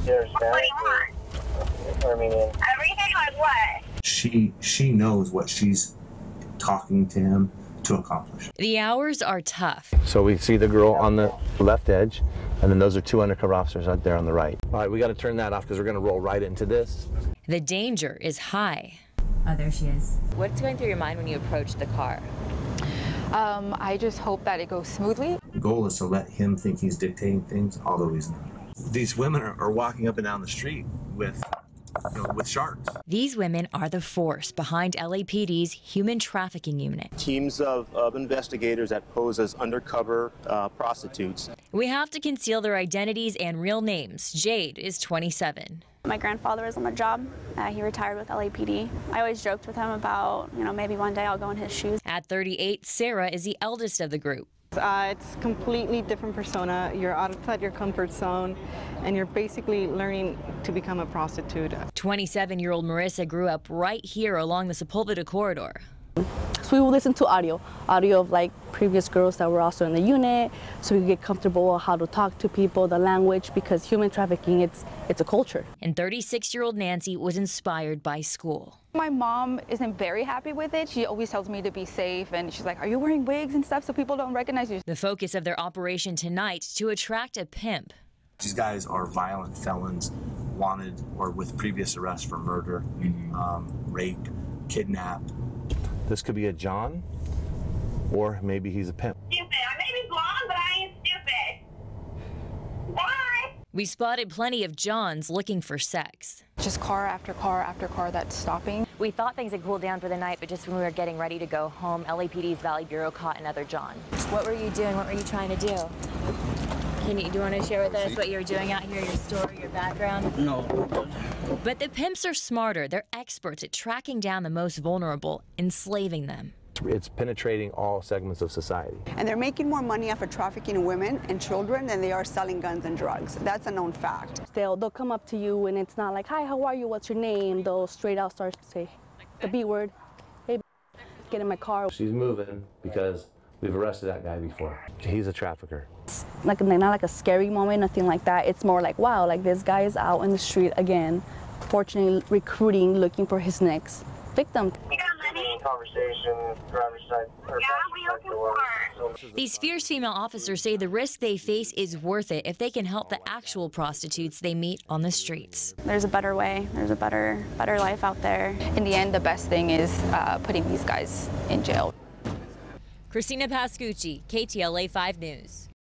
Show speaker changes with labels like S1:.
S1: You're Spanish or Armenian?
S2: Everything like what?
S3: She knows what she's talking to him to accomplish.
S4: The hours are tough.
S5: So we see the girl on the left edge, and then those are 2 undercover officers out there on the right. All right, we got to turn that off because we're going to roll right into this.
S4: The danger is high.
S6: Oh, there she is.
S4: What's going through your mind when you approach the car?
S7: I just hope that it goes smoothly.
S3: The goal is to let him think he's dictating things, although he's not. These women are walking up and down the street with sharks.
S4: These women are the force behind LAPD's human trafficking unit.
S8: Teams of investigators that pose as undercover prostitutes.
S4: We have to conceal their identities and real names. Jade is 27.
S9: My grandfather was on the job. He retired with LAPD. I always joked with him about, maybe one day I'll go in his shoes.
S4: At 38, Sarah is the eldest of the group.
S10: It's completely different persona. You're outside your comfort zone, and you're basically learning to become a prostitute.
S4: 27-year-old Marissa grew up right here along the Sepulveda corridor.
S11: So we would listen to audio of like previous girls that were also in the unit, so we could get comfortable on how to talk to people, the language, because human trafficking, it's a culture.
S4: And 36-year-old Nancy was inspired by school.
S7: My mom isn't very happy with it. She always tells me to be safe, and she's like, are you wearing wigs and stuff so people don't recognize you?
S4: The focus of their operation tonight to attract a pimp.
S3: These guys are violent felons, wanted or with previous arrests for murder, rape, kidnap.
S5: This could be a John, or maybe he's a pimp.
S2: Stupid. I may be blonde, but I ain't stupid. Bye.
S4: We spotted plenty of Johns looking for sex.
S7: Just car after car after car that's stopping.
S6: We thought things had cooled down for the night, but just when we were getting ready to go home, LAPD's Valley Bureau caught another John. What were you doing? What were you trying to do? Do you want to share with us what you were doing out here, your story, your background?
S1: No.
S4: But the pimps are smarter. They're experts at tracking down the most vulnerable, enslaving them.
S5: It's penetrating all segments of society.
S12: And they're making more money off of trafficking women and children than they are selling guns and drugs. That's a known fact.
S11: They'll come up to you, and it's not like, hi, how are you, what's your name? They'll straight out start to say the B word. Hey, get in my car.
S5: She's moving because we've arrested that guy before. He's a trafficker.
S11: It's not like a scary moment, nothing like that. It's more like, wow, like this guy is out in the street again, fortunately recruiting, looking for his next victim.
S2: You got money?
S1: Conversation, driver's side.
S2: Yeah, what are you looking for?
S4: These fierce female officers say the risk they face is worth it if they can help the actual prostitutes they meet on the streets.
S9: There's a better way. There's a better life out there.
S7: In the end, the best thing is putting these guys in jail.
S4: Christina Pascucci, KTLA 5 News.